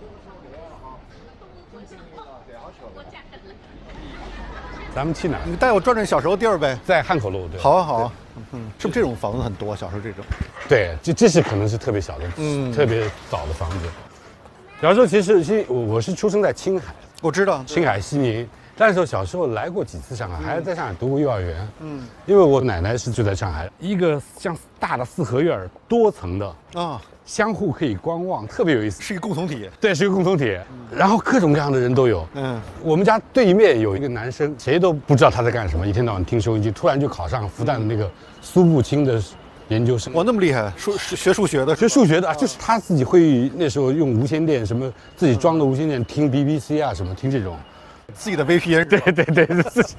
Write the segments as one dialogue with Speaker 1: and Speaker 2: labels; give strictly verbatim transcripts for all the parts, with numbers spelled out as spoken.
Speaker 1: 咱们去哪儿？
Speaker 2: 你带我转转小时候地儿呗。
Speaker 1: 在汉口路，对。
Speaker 2: 好啊，好啊。嗯，是不是这种房子很多？小时候这种。
Speaker 1: 对，这这是可能是特别小的，嗯，特别早的房子。小时候其实，其实我我是出生在青海，
Speaker 2: 我知道
Speaker 1: 青海西宁。但是小时候来过几次上海，还在上海读过幼儿园。嗯，因为我奶奶是住在上海，一个像大的四合院，多层的啊。相互可以观望，特别有意思，
Speaker 2: 是一个共同体。
Speaker 1: 对，是一个共同体。嗯、然后各种各样的人都有。嗯，我们家对面有一个男生，谁都不知道他在干什么，一天到晚听收音机，突然就考上复旦的那个苏步青的研究生。
Speaker 2: 哇，那么厉害，数学数学的，
Speaker 1: 学数学的，啊、就是他自己会那时候用无线电，什么自己装的无线电听 B B C 啊，什么听这种，
Speaker 2: 自己的 V P N。
Speaker 1: 对对对，自己。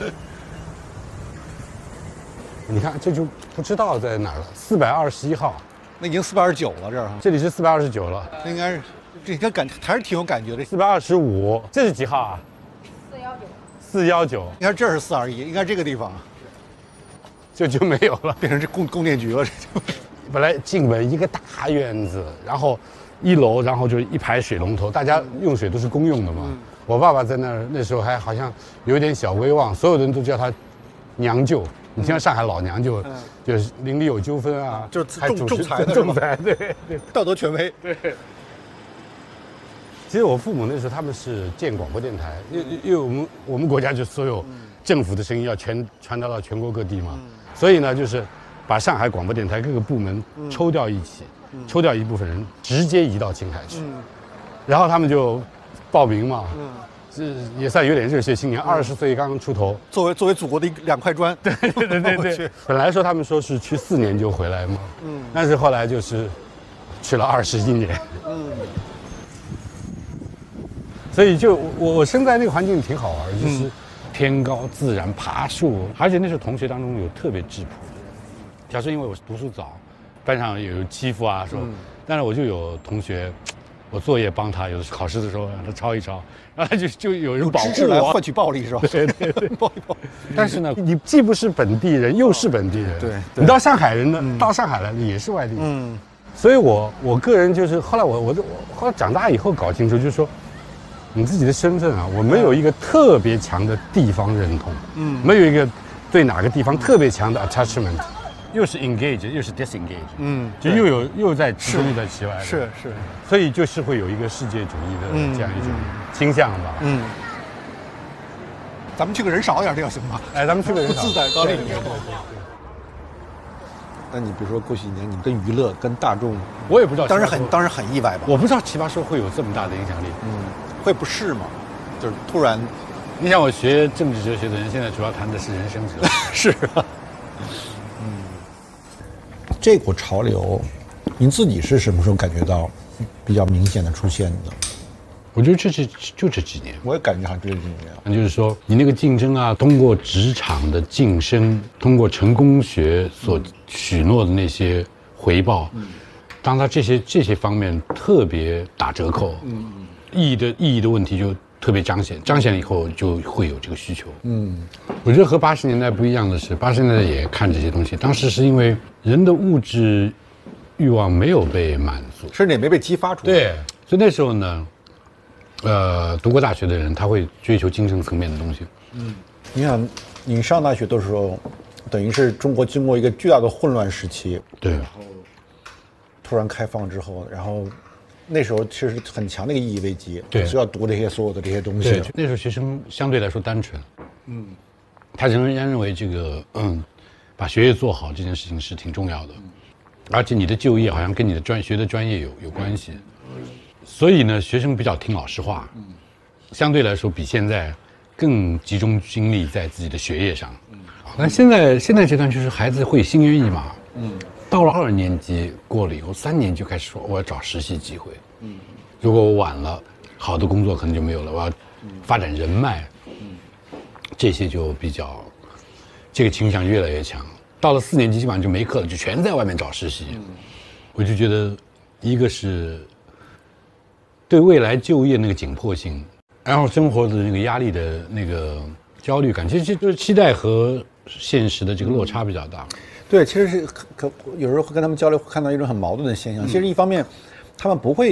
Speaker 1: 你看，这就不知道在哪儿了，四百二十一号。
Speaker 2: 那已经四百二十九了，这儿
Speaker 1: 这里是四百二十九了，
Speaker 2: 那应该是，这个感还是挺有感觉的。
Speaker 1: 四百二十五，这是几号啊？
Speaker 3: 四幺九。
Speaker 1: 四幺九，
Speaker 2: 你看这是四二一，应该这个地方，
Speaker 1: 就就没有了，
Speaker 2: 变成这供供电局了，这就。
Speaker 1: 本来进门一个大院子，然后一楼，然后就一排水龙头，大家用水都是公用的嘛。嗯、我爸爸在那儿那时候还好像有点小威望，所有人都叫他娘舅。你听上海老娘就、嗯、就是邻里有纠纷啊，
Speaker 2: 就是仲仲裁的，
Speaker 1: 仲裁，对对，
Speaker 2: 道德权威。
Speaker 1: 对。其实我父母那时候他们是建广播电台，因为因为我们我们国家就所有政府的声音要全传达到全国各地嘛，嗯、所以呢就是把上海广播电台各个部门抽调一起，嗯、抽调一部分人直接移到青海去，嗯、然后他们就报名嘛。嗯，这也算有点热血青年，二十岁刚刚出头，
Speaker 2: 作为作为祖国的一两块砖，
Speaker 1: 对对对对对。本来说他们说是去四年就回来嘛，嗯，但是后来就是去了二十一年，嗯，所以就我我生在那个环境挺好玩，就是天高自然爬树，而且那时候同学当中有特别质朴的人，假设因为我读书早，班上有欺负啊说，嗯、但是我就有同学。我作业帮他，有的考试的时候让他抄一抄，然后他就就有人保护我，
Speaker 2: 来换取暴力是吧？
Speaker 1: 对对对，抱一抱。但是呢，你既不是本地人，又是本地人，
Speaker 2: 对，
Speaker 1: 你到上海人呢，嗯、到上海来的也是外地人，嗯，所以我我个人就是后来我我就后来长大以后搞清楚，就是说，你自己的身份啊，我没有一个特别强的地方认同，嗯，没有一个对哪个地方特别强的 attachment。又是 engage， 又是 disengage， 嗯，就又有又在其中又在其外，
Speaker 2: 是是，
Speaker 1: 所以就是会有一个世界主义的这样一种倾向吧。嗯，
Speaker 2: 咱们去个人少一点，这样行吗？
Speaker 1: 哎，咱们去个人少，
Speaker 2: 不自在高丽。那你比如说过去几年，你跟娱乐、跟大众，
Speaker 1: 我也不知道，
Speaker 2: 当然很当然很意外吧。
Speaker 1: 我不知道奇葩说会有这么大的影响力。
Speaker 2: 嗯，会不是吗？就是突然，
Speaker 1: 你想我学政治哲学的人，现在主要谈的是人生哲学。
Speaker 2: 是啊。这股潮流，您自己是什么时候感觉到比较明显的出现的？
Speaker 1: 我觉得这是就这几年，
Speaker 2: 我也感觉好像就这几年。
Speaker 1: 那就是说，你那个竞争啊，通过职场的晋升，通过成功学所许诺的那些回报，嗯、当他这些这些方面特别打折扣，嗯、意义的意义的问题就特别彰显，彰显了以后就会有这个需求。嗯，我觉得和八十年代不一样的是，八十年代也看这些东西，当时是因为人的物质欲望没有被满足，
Speaker 2: 甚至也没被激发出来。
Speaker 1: 对，所以那时候呢，呃，读过大学的人他会追求精神层面的东西。
Speaker 2: 嗯，你想，你上大学的时候，等于是中国经过一个巨大的混乱时期，
Speaker 1: 对，
Speaker 2: 然后突然开放之后，然后。那时候其实很强的一个意义危机，
Speaker 1: 对，
Speaker 2: 需要读这些所有的这些东西。
Speaker 1: 对，那时候学生相对来说单纯，嗯，他仍然认为这个嗯，把学业做好这件事情是挺重要的，嗯、而且你的就业好像跟你的专学的专业有有关系，嗯、所以呢，学生比较听老师话，嗯、相对来说比现在更集中精力在自己的学业上。嗯，那现在现在阶段就是孩子会心猿意马，嗯。到了二年级过了以后，三年就开始说我要找实习机会。嗯，如果我晚了，好的工作可能就没有了。我要发展人脉，嗯，这些就比较，这个倾向越来越强。到了四年级，基本上就没课了，就全在外面找实习。嗯，我就觉得，一个是对未来就业那个紧迫性，然后生活的那个压力的那个焦虑感，其实就是期待和现实的这个落差比较大。嗯
Speaker 2: 对，其实是可可有时候会跟他们交流，会看到一种很矛盾的现象。嗯、其实一方面，他们不会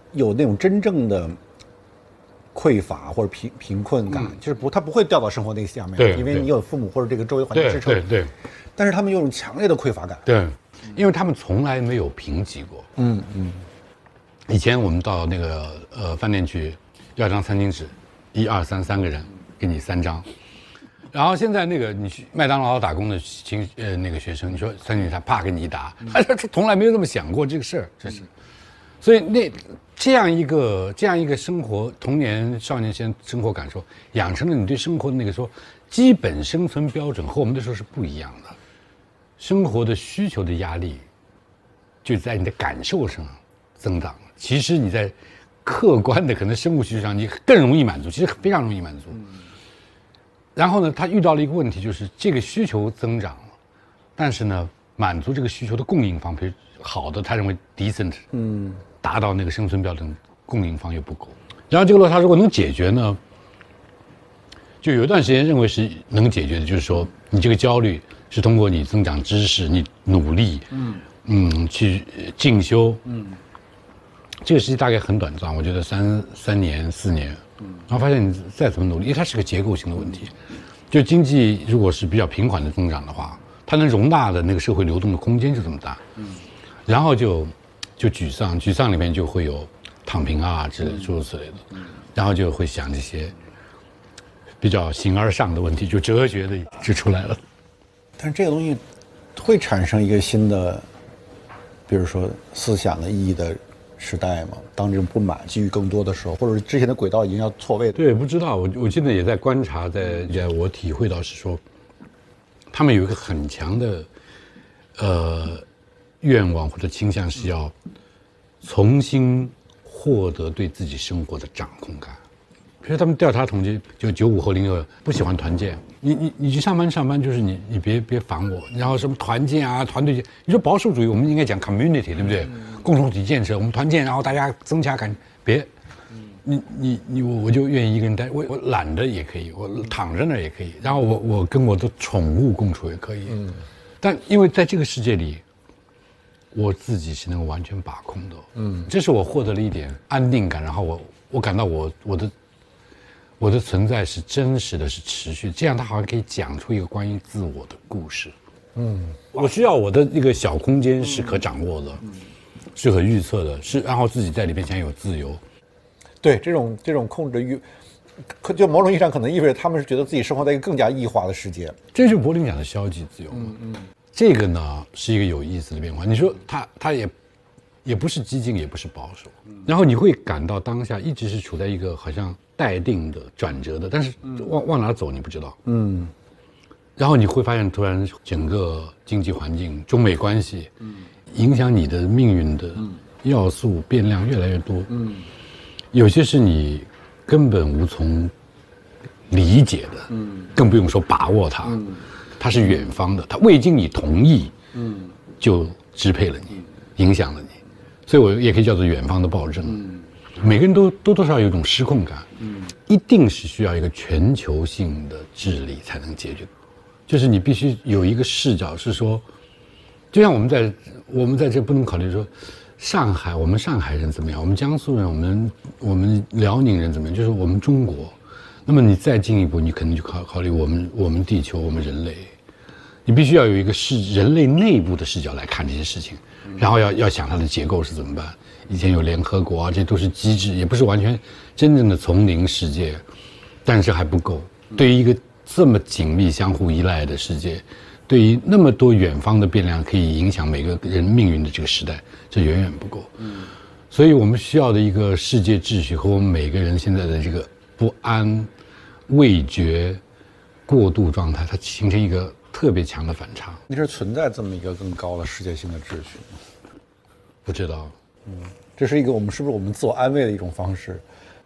Speaker 2: 有那种真正的匮乏或者贫贫困感，嗯、就是不，他不会掉到生活那个下面，
Speaker 1: 对，
Speaker 2: 因为你有父母或者这个周围环境支撑，
Speaker 1: 对对对。
Speaker 2: 但是他们有种强烈的匮乏感，
Speaker 1: 对，因为他们从来没有贫瘠过。嗯嗯。以前我们到那个呃饭店去，要张餐巾纸，一二三三个人，给你三张。然后现在那个你去麦当劳打工的青呃那个学生，你说餐巾纸他啪给你一打，他他从来没有这么想过这个事儿，这是。所以那这样一个这样一个生活童年少年间生活感受，养成了你对生活的那个说基本生存标准和我们那时候是不一样的。生活的需求的压力，就在你的感受上增长。其实你在客观的可能生物需求上，你更容易满足，其实非常容易满足。然后呢，他遇到了一个问题，就是这个需求增长了，但是呢，满足这个需求的供应方，比如好的，他认为 decent， 嗯，达到那个生存标准，供应方又不够。然后这个落差如果能解决呢，就有一段时间认为是能解决的，就是说你这个焦虑是通过你增长知识，你努力，嗯嗯，去进修，嗯，这个时期大概很短暂，我觉得三三年四年，嗯，然后发现你再怎么努力，因为它是个结构性的问题，就经济如果是比较平缓的增长的话，它能容纳的那个社会流动的空间就这么大，嗯，然后就就沮丧，沮丧里面就会有躺平啊之类诸如此类的，嗯，然后就会想这些比较形而上的问题，就哲学的就出来了。
Speaker 2: 但是这个东西会产生一个新的，比如说思想的意义的时代吗？当这种不满基于更多的时候，或者是之前的轨道已经要错位。
Speaker 1: 对，不知道。我我现在也在观察，在在我体会到是说，他们有一个很强的呃愿望或者倾向，是要重新获得对自己生活的掌控感。比如他们调查统计，就九五后零六不喜欢团建，你你你去上班上班就是你你别别烦我，然后什么团建啊团队建，你说保守主义我们应该讲 community 对不对？嗯、共同体建设，我们团建然后大家增加感，别，你你你我我就愿意一个人待，我我懒得也可以，我躺着那也可以，然后我我跟我的宠物共处也可以，嗯，但因为在这个世界里，我自己是能够完全把控的，嗯，这是我获得了一点安定感，然后我我感到我我的。我的存在是真实的，是持续，这样他好像可以讲出一个关于自我的故事。嗯，我需要我的那个小空间是可掌握的，嗯、是可预测的，是然后自己在里面享有自由。
Speaker 2: 对，这种这种控制欲，可就某种意义上可能意味着他们是觉得自己生活在一个更加异化的世界。
Speaker 1: 这就是柏林讲的消极自由。嗯嗯，这个呢是一个有意思的变化。你说他他也。也不是激进，也不是保守，然后你会感到当下一直是处在一个好像待定的转折的，但是往往哪走你不知道，嗯，然后你会发现突然整个经济环境、中美关系，嗯，影响你的命运的要素变量越来越多，嗯，有些是你根本无从理解的，嗯，更不用说把握它，嗯，它是远方的，它未经你同意，嗯，就支配了你，影响了你。所以我也可以叫做远方的暴政。嗯，每个人都多多少少有一种失控感。嗯，一定是需要一个全球性的治理才能解决，就是你必须有一个视角，是说，就像我们在我们在这不能考虑说，上海我们上海人怎么样，我们江苏人，我们我们辽宁人怎么样，就是我们中国。那么你再进一步，你可能就考考虑我们我们地球，我们人类，你必须要有一个视人类内部的视角来看这些事情。然后要要想它的结构是怎么办？以前有联合国啊，这都是机制，也不是完全真正的从零世界，但是还不够。对于一个这么紧密相互依赖的世界，对于那么多远方的变量可以影响每个人命运的这个时代，这远远不够。嗯，所以我们需要的一个世界秩序和我们每个人现在的这个不安、畏惧、过度状态，它形成一个特别强的反差。
Speaker 2: 你是存在这么一个更高的世界性的秩序吗？
Speaker 1: 不知道。
Speaker 2: 嗯，这是一个我们是不是我们自我安慰的一种方式？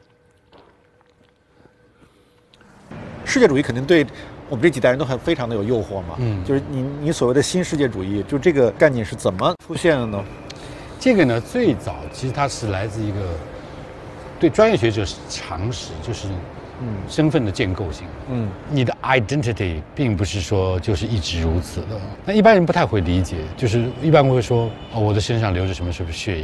Speaker 2: 世界主义肯定对我们这几代人都很非常的有诱惑嘛。嗯，就是你你所谓的新世界主义，就这个概念是怎么出现的呢？
Speaker 1: 这个呢，最早其实它是来自一个对专业学者是常识，就是嗯身份的建构性。嗯，你的 identity 并不是说就是一直如此的。那一般人不太会理解，就是一般会说哦，我的身上流着什么什么血液，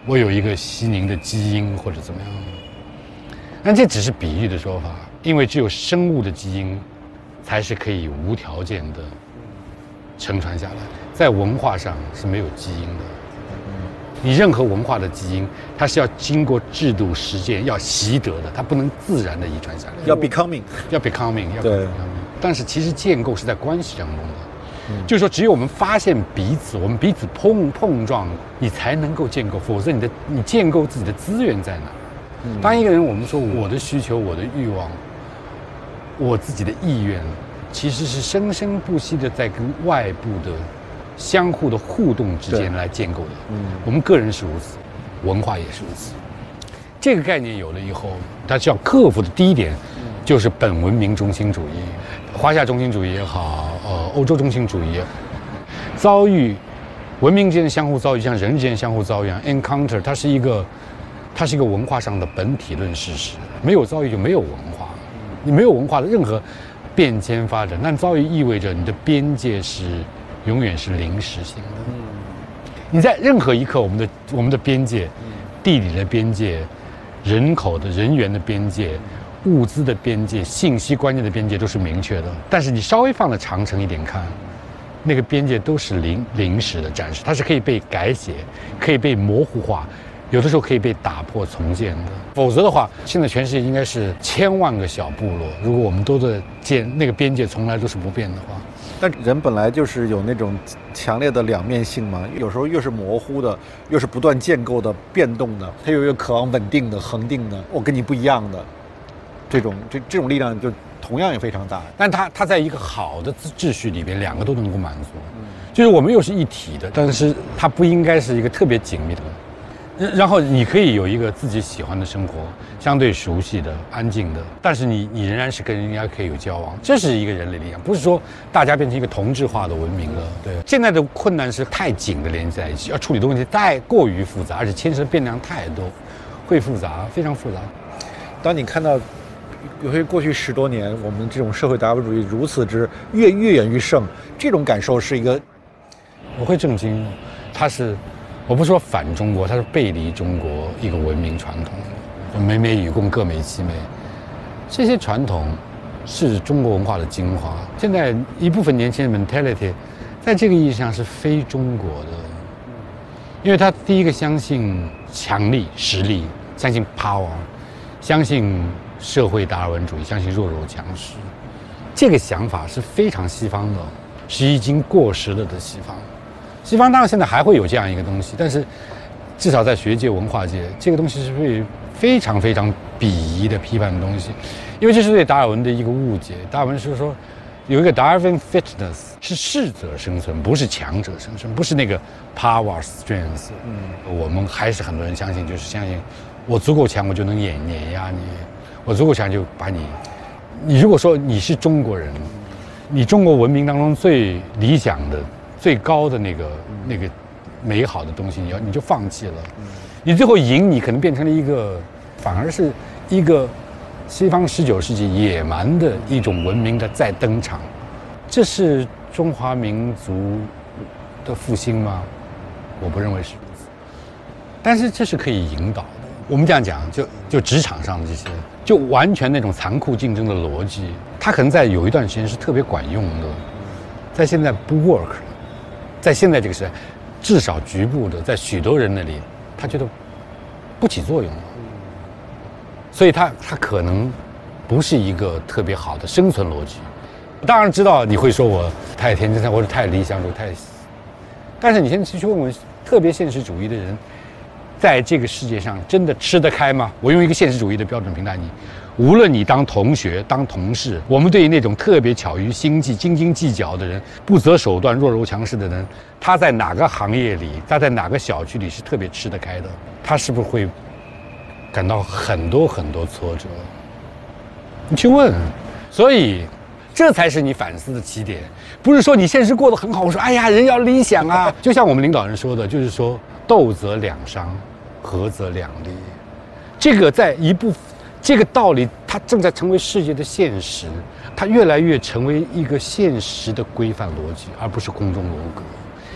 Speaker 1: 我有一个西宁的基因或者怎么样。但这只是比喻的说法，因为只有生物的基因才是可以无条件的承传下来，在文化上是没有基因的。你任何文化的基因，它是要经过制度实践，要习得的，它不能自然的遗传下来。
Speaker 2: 要 becoming，
Speaker 1: 要 becoming， 要 becoming。
Speaker 2: 对。
Speaker 1: 但是其实建构是在关系当中的，嗯、就是说只有我们发现彼此，我们彼此碰碰撞，你才能够建构，否则你的你建构自己的资源在哪？嗯、当一个人我们说我的需求、我的欲望、我自己的意愿，其实是生生不息的在跟外部的相互的互动之间来建构的。嗯，我们个人是如此，文化也是如此。这个概念有了以后，它需要克服的第一点，就是本文明中心主义，华夏中心主义也好，呃，欧洲中心主义，遭遇文明之间的相互遭遇，像人之间相互遭遇一样 ，encounter， 它是一个，它是一个文化上的本体论事实。没有遭遇就没有文化，你没有文化的任何变迁发展，那遭遇意味着你的边界是永远是临时性的。你在任何一刻，我们的我们的边界，地理的边界，人口的人员的边界，物资的边界，信息观念的边界都是明确的。但是你稍微放的长程一点看，那个边界都是临临时的展示，它是可以被改写，可以被模糊化，有的时候可以被打破重建的。否则的话，现在全世界应该是千万个小部落，如果我们都在建那个边界从来都是不变的话。
Speaker 2: 但人本来就是有那种强烈的两面性嘛，有时候又是模糊的，又是不断建构的、变动的，它又有渴望稳定的、恒定的，我跟你不一样的，这种这这种力量就同样也非常大。
Speaker 1: 但它它在一个好的秩序里边，两个都能够满足，嗯、就是我们又是一体的，但是它不应该是一个特别紧密的。然后你可以有一个自己喜欢的生活，相对熟悉的、安静的，但是你你仍然是跟人家可以有交往，这是一个人类力量，不是说大家变成一个同质化的文明了。对，现在的困难是太紧的连接在一起，要处理的问题太过于复杂，而且牵涉变量太多，会复杂，非常复杂。
Speaker 2: 当你看到，尤其过去十多年，我们这种社会达尔文主义如此之越越演愈盛，这种感受是一个，
Speaker 1: 我会震惊，它是。我不是说反中国，它是背离中国一个文明传统，美美与共，各美其美，这些传统是中国文化的精华。现在一部分年轻人 mentality， 在这个意义上是非中国的，因为他第一个相信强力、实力，相信 power， 相信社会达尔文主义，相信弱肉强食，这个想法是非常西方的，是已经过时了的西方。西方当然现在还会有这样一个东西，但是至少在学界、文化界，这个东西是被非常非常鄙夷的批判的东西，因为这是对达尔文的一个误解。达尔文是说，有一个 Darwin fitness 是适者生存，不是强者生存，不是那个 power strength。嗯，我们还是很多人相信，就是相信我足够强，我就能碾碾压你；我足够强，就把你。你如果说你是中国人，你中国文明当中最理想的。最高的那个那个美好的东西，你要你就放弃了，你最后赢，你可能变成了一个，反而是一个西方十九世纪野蛮的一种文明的再登场，这是中华民族的复兴吗？我不认为是如此，但是这是可以引导的。我们这样讲，就就职场上的这些，就完全那种残酷竞争的逻辑，它可能在有一段时间是特别管用的，在现在不 work。在现在这个时代，至少局部的，在许多人那里，他觉得不起作用了，所以他他可能不是一个特别好的生存逻辑。当然知道你会说我太天真，或者太理想主义，太，但是你先去问问特别现实主义的人，在这个世界上真的吃得开吗？我用一个现实主义的标准评价你。无论你当同学、当同事，我们对于那种特别巧于心计、斤斤计较的人、不择手段、弱肉强食的人，他在哪个行业里，他在哪个小区里是特别吃得开的？他是不是会感到很多很多挫折？你去问。所以，这才是你反思的起点，不是说你现实过得很好。我说，哎呀，人要理想啊，就像我们领导人说的，就是说，斗则两伤，和则两利。这个在一部分。这个道理，它正在成为世界的现实，它越来越成为一个现实的规范逻辑，而不是空中楼阁。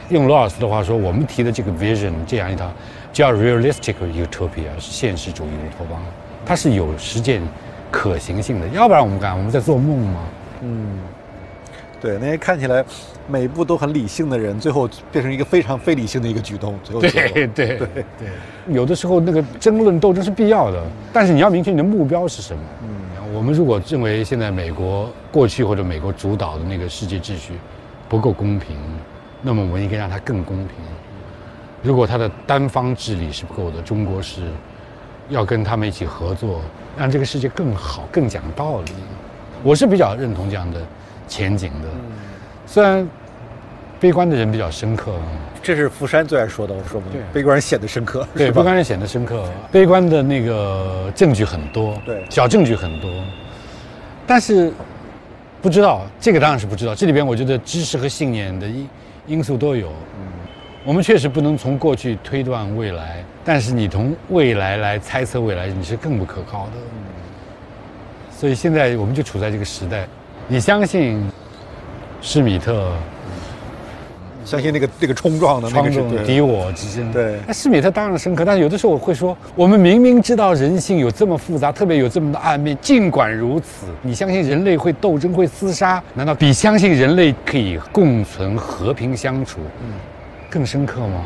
Speaker 1: 用罗尔斯的话说，我们提的这个 vision 这样一套叫 realistic utopia， 是现实主义乌托邦，它是有实践可行性的，要不然我们干我们在做梦吗？
Speaker 2: 嗯，对，那些看起来每一步都很理性的人，最后变成一个非常非理性的一个举动，最后
Speaker 1: 对对对对，有的时候那个争论斗争是必要的，但是你要明确你的目标是什么。嗯，我们如果认为现在美国过去或者美国主导的那个世界秩序不够公平，那么我们应该让它更公平。如果它的单方治理是不够的，中国是要跟他们一起合作，让这个世界更好、更讲道理。我是比较认同这样的前景的，虽然悲观的人比较深刻。
Speaker 2: 这是福山最爱说的，我说嘛，悲观人显得深刻。
Speaker 1: 对，悲观人显得深刻，悲观的那个证据很多，
Speaker 2: 对，
Speaker 1: 小证据很多，但是不知道，这个当然是不知道。这里边我觉得知识和信念的因因素都有。嗯，我们确实不能从过去推断未来，但是你从未来来猜测未来，你是更不可靠的。嗯，所以现在我们就处在这个时代，你相信施米特？
Speaker 2: 相信那个那个冲撞的那个是
Speaker 1: 敌我之争。
Speaker 2: 对，
Speaker 1: 那施米特当然深刻，但是有的时候我会说，我们明明知道人性有这么复杂，特别有这么的暗面，尽管如此，你相信人类会斗争、会厮杀，难道比相信人类可以共存、和平相处，嗯，更深刻吗？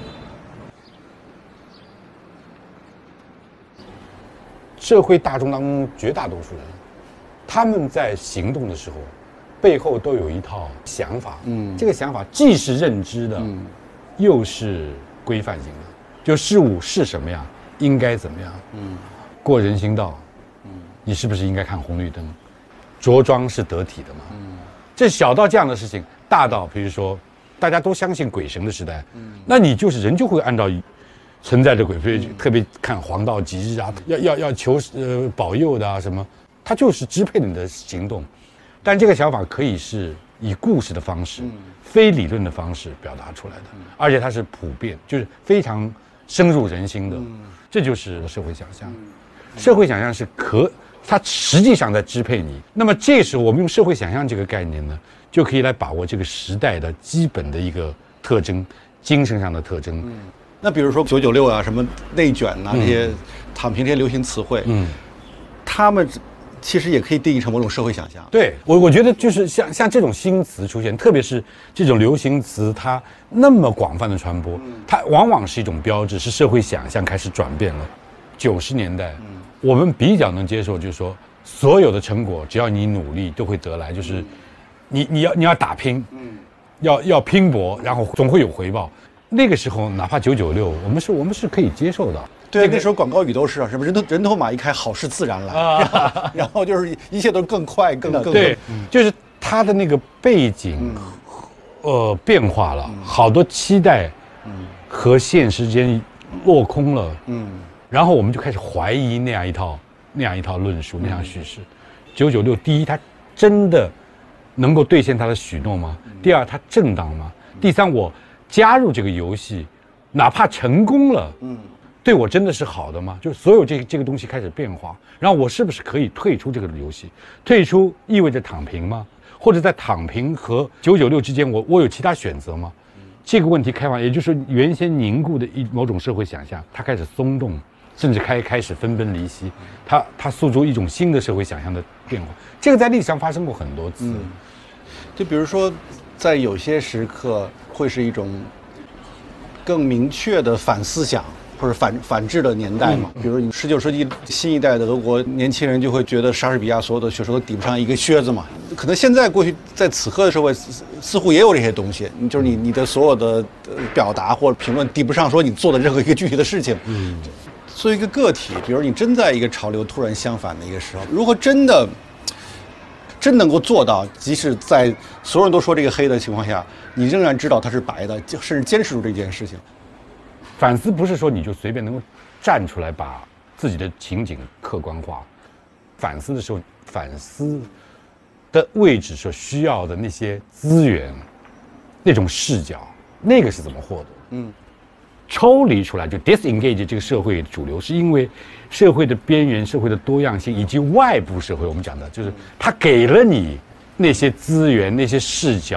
Speaker 1: 社会大众当中绝大多数人，他们在行动的时候，背后都有一套想法，嗯，这个想法既是认知的，嗯，又是规范性的，就事物是什么样，应该怎么样，嗯，过人行道，嗯，你是不是应该看红绿灯，着装是得体的嘛，嗯，这小到这样的事情，大到比如说大家都相信鬼神的时代，嗯，那你就是人就会按照存在的鬼，所以特别看黄道吉日啊，要要要求呃保佑的啊什么，它就是支配你的行动。但这个想法可以是以故事的方式、嗯、非理论的方式表达出来的，嗯、而且它是普遍，就是非常深入人心的。嗯、这就是社会想象。嗯、社会想象是可，它实际上在支配你。那么这时候，我们用社会想象这个概念呢，就可以来把握这个时代的基本的一个特征，精神上的特征。嗯、
Speaker 2: 那比如说九九六啊，什么内卷啊，这些躺平这些流行词汇，嗯，他们。其实也可以定义成某种社会想象。
Speaker 1: 对我，我觉得就是像像这种新词出现，特别是这种流行词，它那么广泛的传播，嗯、它往往是一种标志，是社会想象开始转变了。九十年代，嗯、我们比较能接受，就是说所有的成果，只要你努力，都会得来，就是你、嗯、你要你要打拼，嗯、要要拼搏，然后总会有回报。那个时候，哪怕九九六，我们是我们是可以接受的。
Speaker 2: 对，那个、那时候广告语都是啊，什么人头人头马一开，好事自然来，啊、然后就是一切都更快、更更
Speaker 1: 对，嗯、就是它的那个背景，嗯、呃，变化了，嗯、好多期待，嗯、和现实间落空了，嗯，然后我们就开始怀疑那样一套那样一套论述，那样叙事。九九六，第一，它真的能够兑现它的许诺吗？嗯、第二，它正当吗？嗯、第三，我加入这个游戏，哪怕成功了，嗯。对我真的是好的吗？就是所有这个这个东西开始变化，然后我是不是可以退出这个游戏？退出意味着躺平吗？或者在躺平和九九六之间，我我有其他选择吗？这个问题开放，也就是原先凝固的一某种社会想象，它开始松动，甚至开开始分崩离析，它它诉诸一种新的社会想象的变化。这个在历史上发生过很多次。嗯、
Speaker 2: 就比如说，在有些时刻会是一种更明确的反思想。或者反反制的年代嘛，比如你十九世纪新一代的俄国年轻人就会觉得莎士比亚所有的学说都抵不上一个靴子嘛。可能现在过去在此刻的社会似乎也有这些东西，就是你你的所有的表达或者评论抵不上说你做的任何一个具体的事情。嗯，作为一个个体，比如你真在一个潮流突然相反的一个时候，如何真的真能够做到，即使在所有人都说这个黑的情况下，你仍然知道它是白的，甚至坚持住这件事情。
Speaker 1: 反思不是说你就随便能够站出来把自己的情景客观化，反思的时候，反思的位置所需要的那些资源、那种视角，那个是怎么获得？嗯，抽离出来就 disengage 这个社会主流，是因为社会的边缘、社会的多样性以及外部社会，我们讲的就是它给了你那些资源、那些视角，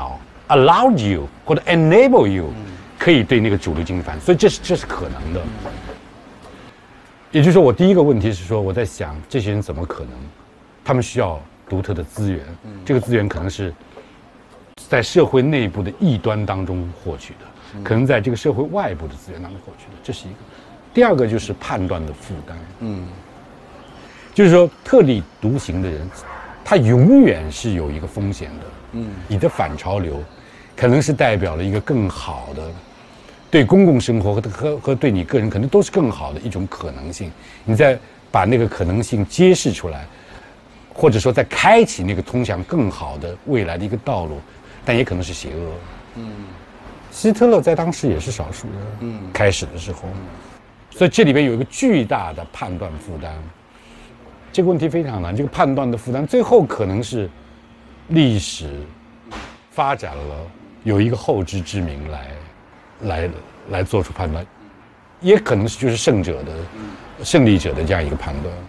Speaker 1: allowed you 或者 enable you 可以对那个主流经济反应，所以这是这是可能的。也就是说，我第一个问题是说，我在想这些人怎么可能？他们需要独特的资源，这个资源可能是在社会内部的异端当中获取的，可能在这个社会外部的资源当中获取的，这是一个。第二个就是判断的负担，嗯，就是说特立独行的人，他永远是有一个风险的，嗯，你的反潮流，可能是代表了一个更好的。对公共生活和和和对你个人可能都是更好的一种可能性，你再把那个可能性揭示出来，或者说再开启那个通向更好的未来的一个道路，但也可能是邪恶。嗯，希特勒在当时也是少数人。嗯，开始的时候，所以这里边有一个巨大的判断负担。这个问题非常难，这个判断的负担最后可能是历史发展了，有一个后知之明来。来来做出判断，也可能是就是胜者的、胜利者的这样一个判断。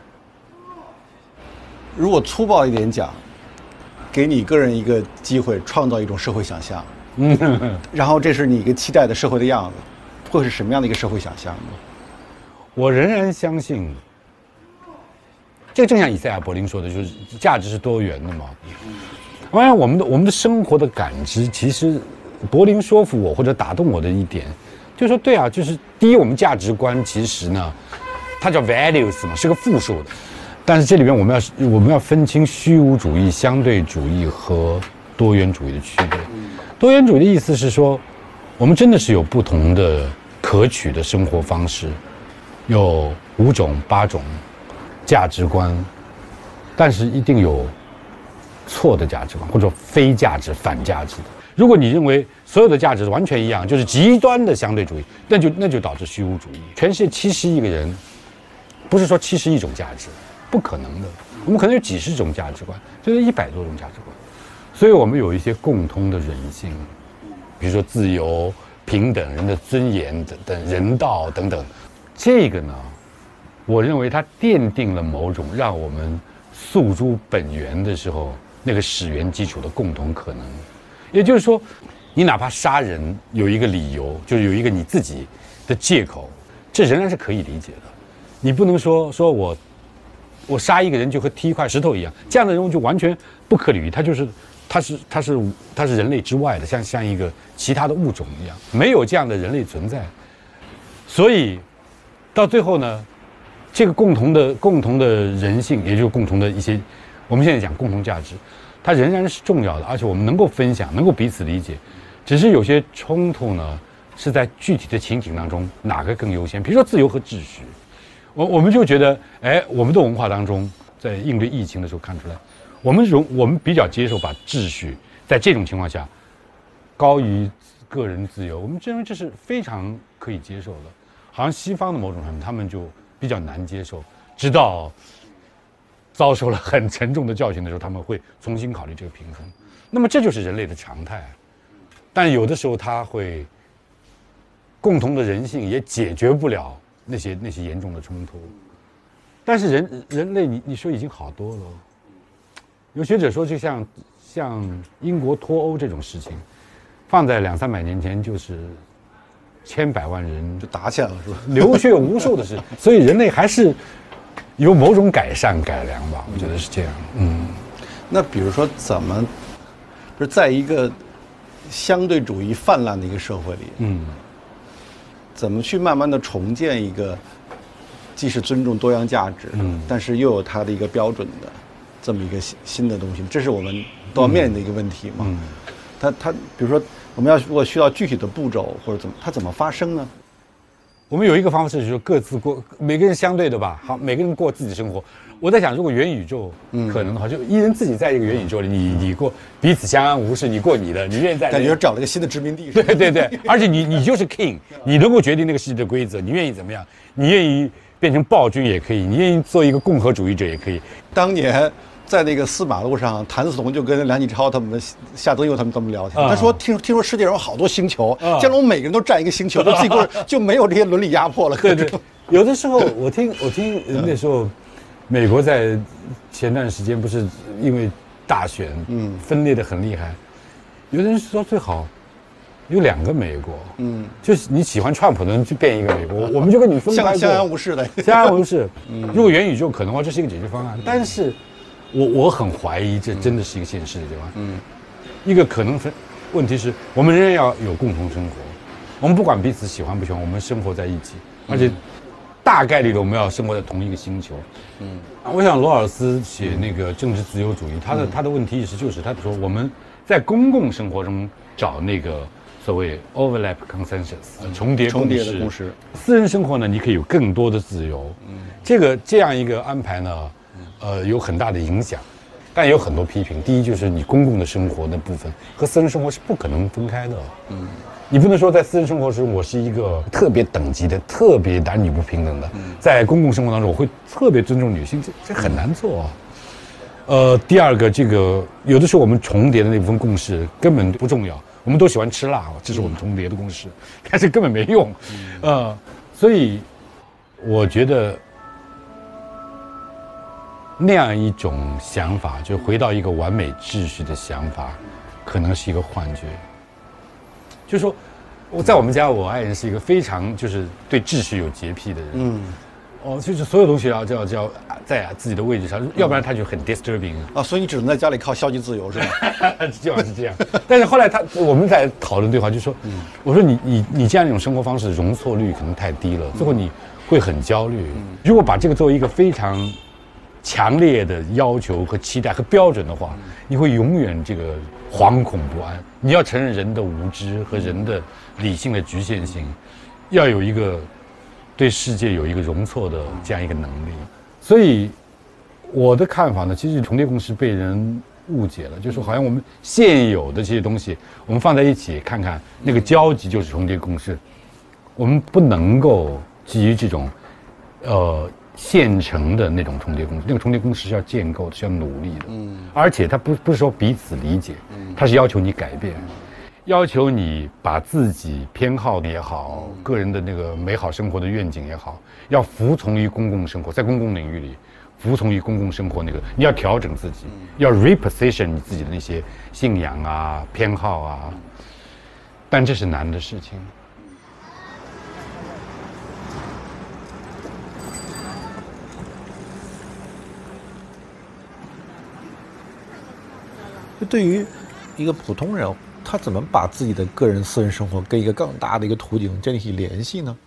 Speaker 2: 如果粗暴一点讲，给你个人一个机会，创造一种社会想象，嗯，然后这是你一个期待的社会的样子，会是什么样的一个社会想象呢？
Speaker 1: 我仍然相信，这个正像以赛亚·柏林说的，就是价值是多元的嘛。当然，我们的我们的生活的感知其实。柏林说服我或者打动我的一点，就是说对啊，就是第一，我们价值观其实呢，它叫 values 嘛，是个复数的，但是这里边我们要我们要分清虚无主义、相对主义和多元主义的区别。多元主义的意思是说，我们真的是有不同的可取的生活方式，有五种、八种价值观，但是一定有错的价值观或者非价值、反价值的。如果你认为所有的价值完全一样，就是极端的相对主义，那就那就导致虚无主义。全世界七十亿个人，不是说七十亿种价值，不可能的。我们可能有几十种价值观，就是一百多种价值观。所以我们有一些共通的人性，比如说自由、平等、人的尊严等等、人道等等。这个呢，我认为它奠定了某种让我们诉诸本源的时候那个始源基础的共同可能。也就是说，你哪怕杀人有一个理由，就是有一个你自己的借口，这仍然是可以理解的。你不能说说我我杀一个人就和踢一块石头一样，这样的人物就完全不可理喻，他就是他是他是他是人类之外的，像像一个其他的物种一样，没有这样的人类存在。所以到最后呢，这个共同的共同的人性，也就是共同的一些，我们现在讲共同价值。它仍然是重要的，而且我们能够分享，能够彼此理解，只是有些冲突呢，是在具体的情景当中哪个更优先？比如说自由和秩序，我我们就觉得，哎，我们的文化当中，在应对疫情的时候看出来，我们容我们比较接受把秩序在这种情况下高于个人自由，我们认为这是非常可以接受的。好像西方的某种人，他们就比较难接受，直到遭受了很沉重的教训的时候，他们会重新考虑这个平衡。那么这就是人类的常态，但有的时候它会共同的人性也解决不了那些那些严重的冲突。但是人人类你你说已经好多了。有学者说，就像像英国脱欧这种事情，放在两三百年前就是千百万人
Speaker 2: 就打起来了，是吧？
Speaker 1: 流血无数的事，所以人类还是有某种改善改良吧，我觉得是这样。嗯，
Speaker 2: 那比如说怎么，不是在一个相对主义泛滥的一个社会里，嗯，怎么去慢慢的重建一个既是尊重多样价值，嗯，但是又有它的一个标准的这么一个新新的东西，这是我们都要面临的一个问题嘛。嗯，它它比如说我们要如果需要具体的步骤或者怎么，它怎么发生呢？
Speaker 1: 我们有一个方式，就是各自过，每个人相对的吧，好，每个人过自己生活。我在想，如果元宇宙可能的话，就一人自己在一个元宇宙里，你你过彼此相安无事，你过你的，你愿意在
Speaker 2: 感觉找了一个新的殖民地。
Speaker 1: 对对对，而且你你就是 king， 你能够决定那个世界的规则，你愿意怎么样？你愿意变成暴君也可以，你愿意做一个共和主义者也可以。
Speaker 2: 当年在那个司马路上，谭嗣同就跟梁启超他们、夏德佑他们这么聊天。他说：“听听说世界上有好多星球，将来我们每个人都占一个星球，就自己过就没有这些伦理压迫了。”
Speaker 1: 对对，有的时候我听我听那时候，美国在前段时间不是因为大选，嗯，分裂的很厉害。 有的人说最好有两个美国，嗯，就是你喜欢川普的人就变一个美国，我们就跟你分开过，
Speaker 2: 相安无事的，
Speaker 1: 相安无事。嗯，如果元宇宙可能的话，这是一个解决方案，但是我我很怀疑这真的是一个现实的地方。嗯，一个可能分问题是我们仍然要有共同生活，我们不管彼此喜欢不喜欢，我们生活在一起，而且大概率的我们要生活在同一个星球。嗯，我想罗尔斯写那个政治自由主义，他的他的问题意识就是他说我们在公共生活中找那个所谓 overlap consensus 重叠
Speaker 2: 重叠的共识，
Speaker 1: 私人生活呢你可以有更多的自由。嗯，这个这样一个安排呢，呃有很大的影响。但也有很多批评。第一，就是你公共的生活的部分和私人生活是不可能分开的。嗯，你不能说在私人生活中我是一个特别等级的、特别男女不平等的，在公共生活当中我会特别尊重女性，这这很难做啊。呃，第二个，这个有的时候我们重叠的那部分共识根本不重要，我们都喜欢吃辣，这是我们重叠的共识，但是根本没用。呃，所以我觉得。那样一种想法，就回到一个完美秩序的想法，可能是一个幻觉。就是说，我在我们家，我爱人是一个非常就是对秩序有洁癖的人。嗯，哦，就是所有东西要要要在自己的位置上，要不然他就很 disturbing
Speaker 2: 啊。所以你只能在家里靠消极自由是吧？
Speaker 1: 基本上是这样。但是后来他我们在讨论对话，就说，嗯、我说你你你这样一种生活方式容错率可能太低了，最后你会很焦虑。嗯、如果把这个作为一个非常强烈的要求和期待和标准的话，你会永远这个惶恐不安。你要承认人的无知和人的理性的局限性，要有一个对世界有一个容错的这样一个能力。所以我的看法呢，其实重叠共识被人误解了，就是说好像我们现有的这些东西，我们放在一起看看，那个交集就是重叠共识。我们不能够基于这种，呃。现成的那种重叠共识，那个重叠共识是要建构的，是要努力的。嗯，而且它不不是说彼此理解，它是要求你改变，要求你把自己偏好也好，个人的那个美好生活的愿景也好，要服从于公共生活，在公共领域里服从于公共生活那个，你要调整自己，要 reposition 你自己的那些信仰啊、偏好啊，但这是难的事情。
Speaker 2: 就对于一个普通人，他怎么把自己的个人私人生活跟一个更大的一个图景建立起联系呢？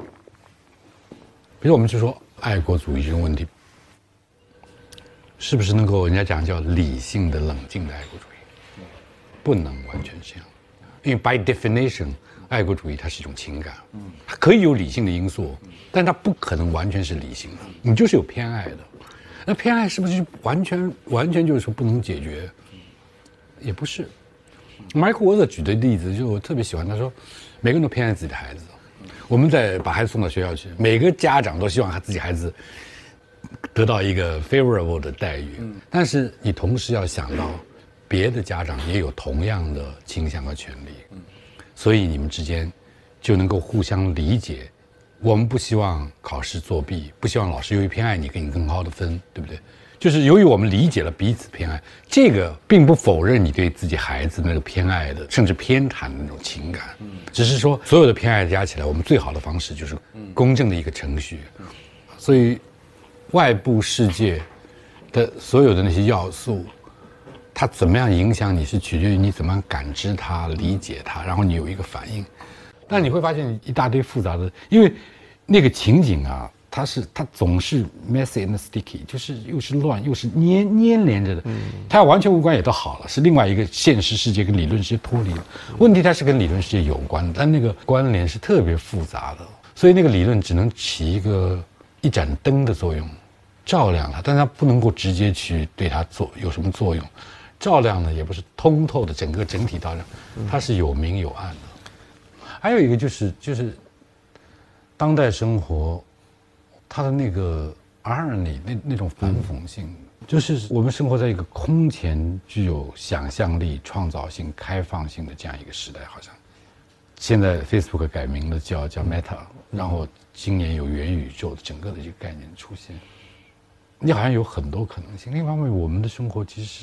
Speaker 1: 比如我们就说爱国主义这种问题，是不是能够人家讲叫理性的、冷静的爱国主义？不能完全这样，因为 by definition， 爱国主义它是一种情感，它可以有理性的因素，但它不可能完全是理性的，你就是有偏爱的。那偏爱是不是就完全完全就是说不能解决？也不是。Michael Walzer举的例子就我特别喜欢，他说每个人都偏爱自己的孩子，我们在把孩子送到学校去，每个家长都希望他自己孩子得到一个 favorable 的待遇，但是你同时要想到别的家长也有同样的倾向和权利，所以你们之间就能够互相理解。我们不希望考试作弊，不希望老师由于偏爱你给你更高的分，对不对？就是由于我们理解了彼此偏爱，这个并不否认你对自己孩子那个偏爱的，甚至偏袒的那种情感，只是说所有的偏爱加起来，我们最好的方式就是公正的一个程序。所以，外部世界的所有的那些要素，它怎么样影响你是取决于你怎么样感知它、理解它，然后你有一个反应。但你会发现一大堆复杂的，因为那个情景啊。它是它总是 messy and sticky， 就是又是乱又是粘粘连着的，嗯，它要完全无关也都好了，是另外一个现实世界跟理论世界脱离了。问题它是跟理论世界有关的，但那个关联是特别复杂的，所以那个理论只能起一个一盏灯的作用，照亮它，但它不能够直接去对它做有什么作用。照亮呢也不是通透的整个整体照亮，它是有明有暗的。还有一个就是就是当代生活。它的那个 irony 那那种反讽性，嗯、就是我们生活在一个空前具有想象力、创造性、开放性的这样一个时代，好像现在 Facebook 改名了叫叫 Meta， 然后今年有元宇宙的整个的一个概念出现，你好像有很多可能性。另一方面，我们的生活其实是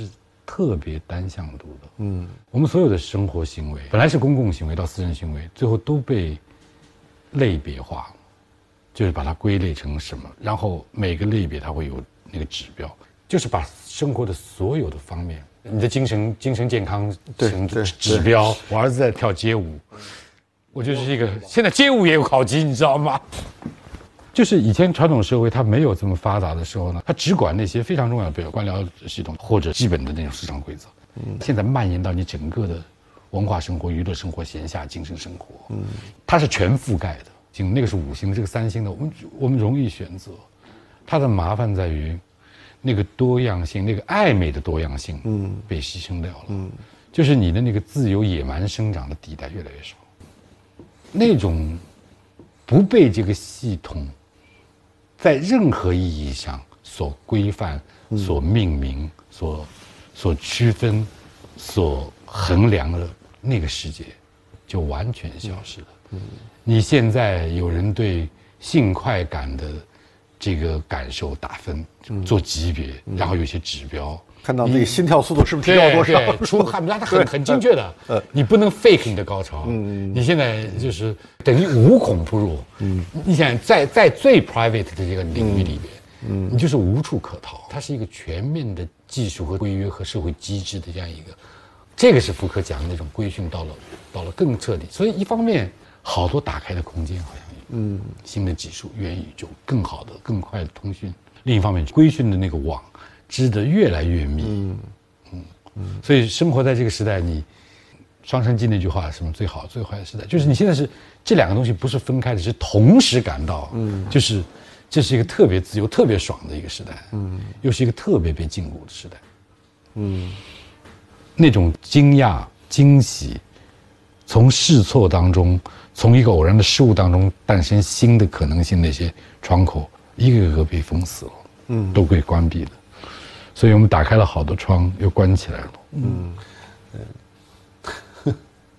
Speaker 1: 特别单向度的。嗯，我们所有的生活行为，本来是公共行为到私人行为，最后都被类别化，就是把它归类成什么，然后每个类别它会有那个指标，就是把生活的所有的方面，你的精神精神健康程度指标。我儿子在跳街舞，我就是一个现在街舞也有考级，你知道吗？就是以前传统社会它没有这么发达的时候呢，它只管那些非常重要的，比如官僚系统或者基本的那种市场规则。嗯，现在蔓延到你整个的文化生活、娱乐生活、闲暇精神生活，嗯，它是全覆盖的。星那个是五星，这个三星的，我们我们容易选择。它的麻烦在于，那个多样性，那个暧昧的多样性，嗯，被牺牲掉了。嗯，就是你的那个自由野蛮生长的地带越来越少，那种不被这个系统在任何意义上所规范、所命名、所所区分、所衡量的那个世界，就完全消失了。嗯，你现在有人对性快感的这个感受打分，做级别，然后有些指标，
Speaker 2: 看到自己心跳速度是不是提高多少？
Speaker 1: 对，出汗，它很很精确的。呃，你不能 fake 你的高潮。嗯，你现在就是等于无孔不入。嗯，你想在在最 private 的这个领域里边，嗯，你就是无处可逃。它是一个全面的技术和规约和社会机制的这样一个，这个是福柯讲的那种规训到了到了更彻底。所以一方面，好多打开的空间，好像嗯，新的技术、元宇宙、更好的、更快的通讯；另一方面，规训的那个网织得越来越密。嗯嗯嗯。所以生活在这个时代，你双城记那句话，什么最好最坏的时代，就是你现在是这两个东西不是分开的，是同时感到，嗯，就是这是一个特别自由、特别爽的一个时代，嗯，又是一个特别被禁锢的时代，嗯，那种惊讶、惊喜。从试错当中，从一个偶然的事物当中诞生新的可能性，那些窗口一个个被封死了，嗯，都被关闭了。所以我们打开了好多窗，又关起来了。嗯，
Speaker 2: 嗯。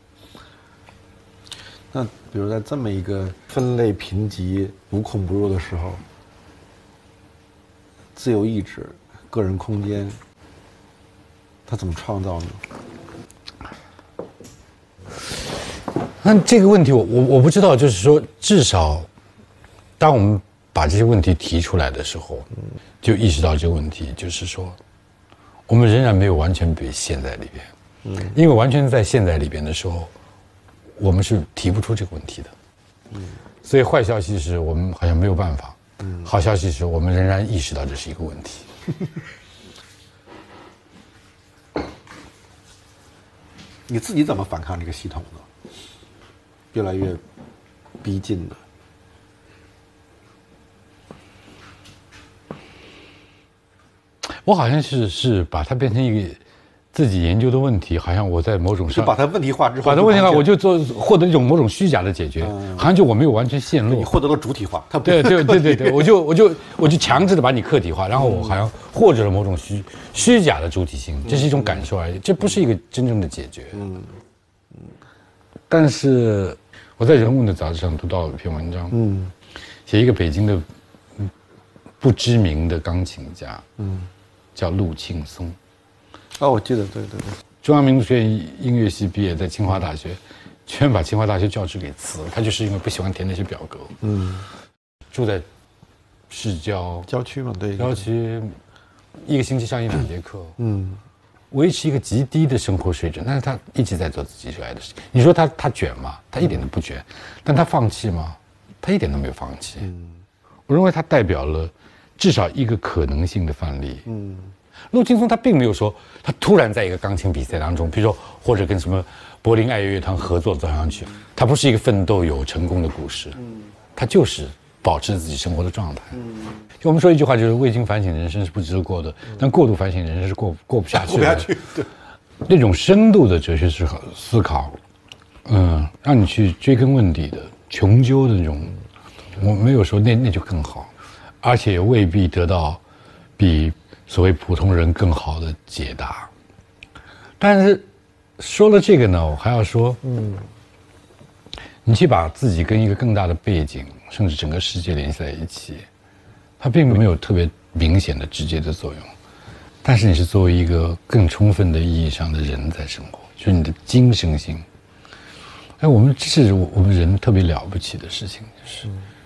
Speaker 2: 那比如在这么一个分类贫瘠、无孔不入的时候，自由意志、个人空间，它怎么创造呢？
Speaker 1: 那这个问题我，我我不知道，就是说，至少，当我们把这些问题提出来的时候，就意识到这个问题，就是说，我们仍然没有完全被陷在里边，嗯，因为完全在陷在里边的时候，我们是提不出这个问题的，嗯，所以坏消息是我们好像没有办法，嗯，好消息是我们仍然意识到这是一个问题。
Speaker 2: 你自己怎么反抗这个系统呢？越来越逼近的。
Speaker 1: 我好像是是把它变成一个自己研究的问题，好像我在某种上
Speaker 2: 就把它问题化之后，
Speaker 1: 把它问题化，我就做获得一种某种虚假的解决，嗯、好像就我没有完全陷入，
Speaker 2: 你获得了主体化，它不
Speaker 1: 对对对对对，我就我就我就强制的把你客体化，然后我好像获得了某种虚虚假的主体性，这是一种感受而已，这不是一个真正的解决。嗯嗯，但是我在《人物》的杂志上读到一篇文章，嗯，写一个北京的不知名的钢琴家，嗯，叫陆庆松。
Speaker 2: 哦，我记得，对对对，
Speaker 1: 中央民族学院音乐系毕业，在清华大学，居然把清华大学教职给辞了。他就是因为不喜欢填那些表格。嗯，住在市郊
Speaker 2: 郊区嘛，对，
Speaker 1: 郊区，一个星期上一两节课。嗯，维持一个极低的生活水准，但是他一直在做自己热爱的事情。你说他他卷吗？他一点都不卷，但他放弃吗？他一点都没有放弃。嗯，我认为他代表了至少一个可能性的范例。嗯。陆庆松他并没有说他突然在一个钢琴比赛当中，比如说或者跟什么柏林爱乐乐团合作走上去，他不是一个奋斗有成功的故事，他就是保持自己生活的状态。就我们说一句话，就是未经反省人生是不值得过的，但过度反省人生是过过不下去的。过不下去，对。那种深度的哲学思考，思考，嗯，让你去追根问底的、穷究的那种，我没有说那那就更好，而且也未必得到比所谓普通人更好的解答。但是说了这个呢，我还要说，嗯，你去把自己跟一个更大的背景，甚至整个世界联系在一起，它并没有特别明显的直接的作用。 但是你是作为一个更充分的意义上的人在生活，就是你的精神性。哎，我们这是我们人特别了不起的事情，就是